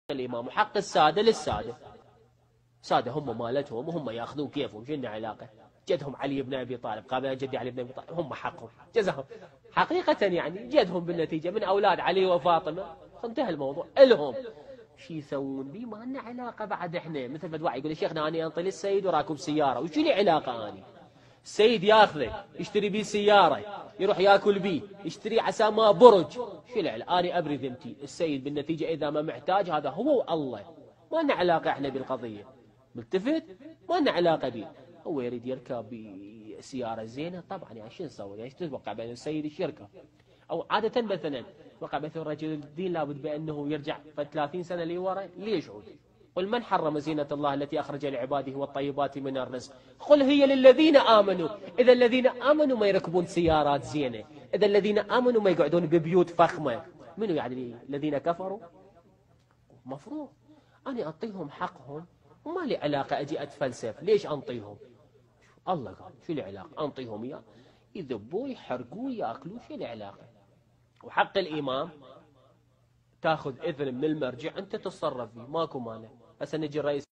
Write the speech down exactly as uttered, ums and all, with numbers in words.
الإمام وحق السادة للسادة. سادة هم مالتهم وهم ياخذون كيفهم، شنو علاقة؟ جدهم علي بن أبي طالب قابل جدي علي بن أبي طالب، هم حقهم جزاهم حقيقة، يعني جدهم بالنتيجة من أولاد علي وفاطمة، انتهى الموضوع إلهم. شو يسوون بي؟ ما لنا علاقة بعد إحنا. مثل ما دواعي يقول يا شيخنا أنا أنطي للسيد وراكب سيارة، وشو لي علاقة أني؟ السيد ياخذه يشتري بيه سيارة، يروح ياكل بيه، يشتري عسى ما برج، شو العلاقة؟ أنا أبري ذمتي. السيد بالنتيجة إذا ما محتاج هذا هو والله، ما لنا علاقة إحنا بالقضية. ملتفت؟ ما لنا علاقة به. هو يريد يركب سيارة زينة، طبعا يعني شو نسوي؟ يعني تتوقع بأن السيد يركب؟ أو عادة مثلا توقع مثلا رجل الدين لابد بأنه يرجع ثلاثين سنة لورا، ليش عود؟ قل من حرم زينة الله التي أخرج لعباده والطيبات من الرزق، قل هي للذين آمنوا. إذا الذين آمنوا ما يركبون سيارات زينة، إذا الذين آمنوا ما يقعدون ببيوت فخمة، منو يعني الذين كفروا؟ مفروض أنا أعطيهم حقهم، وما لي علاقة أجي أتفلسف ليش أنطيهم. الله قال شو لي علاقة؟ أنطيهم إياه يذبوه يحرقوه يأكلوه، شو لي علاقة؟ وحق الإمام تاخذ إذن من المرجع أنت تتصرف فيه، ماكو مانع. هسه نجي الرئيس